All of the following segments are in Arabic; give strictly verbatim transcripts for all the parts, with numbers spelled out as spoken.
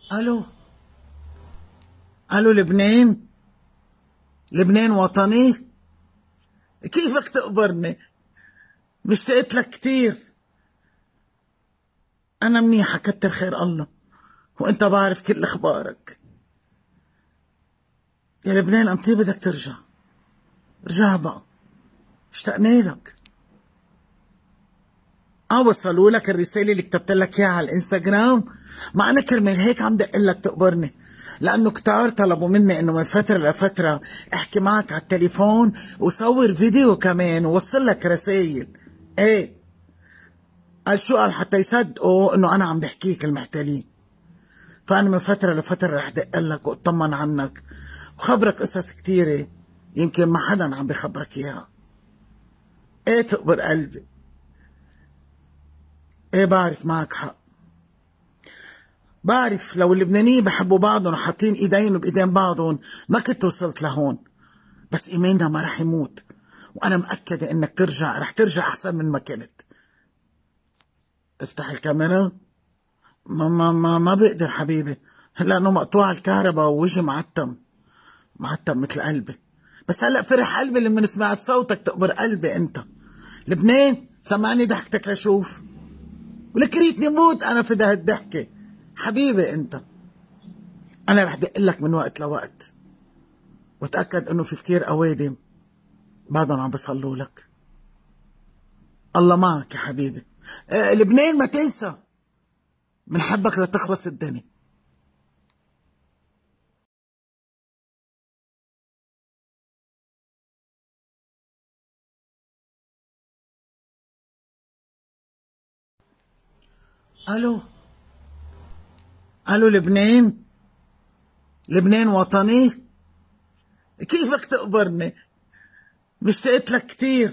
الو الو لبنان. لبنان وطني. كيفك تقبرني؟ مشتقت لك كتير. انا منيحة كتر خير الله، وانت بعرف كل اخبارك. يا لبنان امتى بدك ترجع؟ رجع بقى، اشتقنا لك. اه وصلوا لك الرسالة اللي كتبت لك اياها على الانستغرام؟ ما انا كرمال هيك عم دق لك تقبرني، لانه كتار طلبوا مني انه من فترة لفترة احكي معك على التليفون وصور فيديو كمان ووصل لك رسائل. ايه قال شو؟ قال حتى يصدقوا انه انا عم بحكيك المحتلين. فانا من فترة لفترة رح دق لك واطمن عنك وخبرك قصص كتيرة يمكن ما حدا عم بخبرك اياها. ايه تقبر قلبي. ايه بعرف معك حق، بعرف لو اللبنانيين بحبوا بعضهم وحاطين ايدينهم بايدين بعضهم ما كنت وصلت لهون، بس ايماننا ما رح يموت، وانا مأكدة انك ترجع، رح ترجع احسن من ما كنت. افتح الكاميرا. ما ما ما, ما بقدر حبيبي، لانه مقطوع الكهرباء ووجهي معتم معتم مثل قلبي. بس هلا فرح قلبي لما سمعت صوتك تقبر قلبي. انت لبنان سمعني ضحكتك لشوف، ولك ريتني موت انا في ده الضحكه. حبيبي انت، انا رح دق لك من وقت لوقت، وتاكد انه في كتير اوادم بعدهم عم بيصلوا لك. الله معك يا حبيبي. آه لبنان ما تنسى، منحبك لتخلص الدنيا. الو الو لبنان. لبنان وطني. كيفك تقبرني؟ مشتقت لك كتير.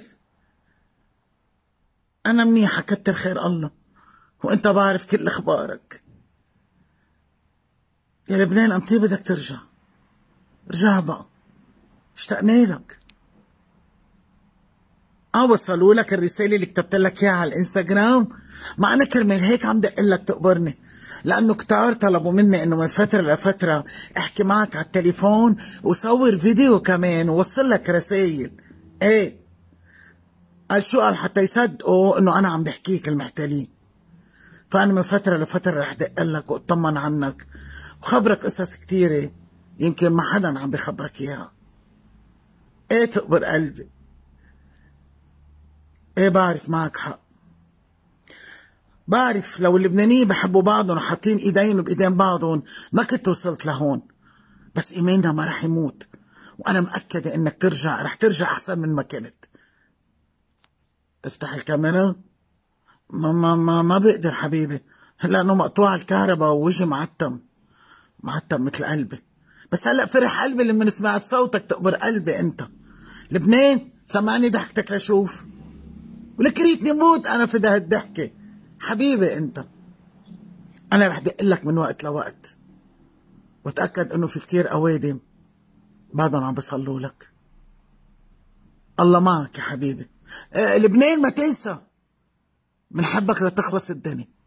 انا منيحة كتر خير الله، وانت بعرف كل اخبارك. يا لبنان امتى بدك ترجع؟ رجع بقى، اشتقنا لك. اه وصلوا لك الرسالة اللي كتبت لك اياها على الانستغرام؟ ما انا كرمال هيك عم دق لك تقبرني، لانه كتار طلبوا مني انه من فترة لفترة احكي معك على التليفون وصور فيديو كمان ووصل لك رسائل. ايه قال شو؟ قال حتى يصدقوا انه انا عم بحكيك المحتلين. فانا من فترة لفترة رح دق لك واطمن عنك وخبرك قصص كتيرة يمكن ما حدا عم بخبرك اياها. ايه تقبر قلبي. ايه بعرف معك حق، بعرف لو اللبنانيين بحبوا بعضهم وحاطين ايدينهم بايدين بعضهم ما كنت وصلت لهون، بس ايماننا ما رح يموت، وانا مأكدة انك ترجع، رح ترجع احسن من ما كنت. افتح الكاميرا. ما ما ما, ما بقدر حبيبي، لانه مقطوع الكهرباء ووجهي معتم معتم مثل قلبي. بس هلا فرح قلبي لما سمعت صوتك تقبر قلبي. انت لبنان سمعني ضحكتك لشوف، ولك ريتني موت انا في ده الضحكه. حبيبي انت، انا رح دق لك من وقت لوقت، وتاكد انه في كتير اوادم بعدهم عم بيصلوا لك. الله معك يا حبيبي. آه لبنان ما تنسى، منحبك لتخلص الدنيا.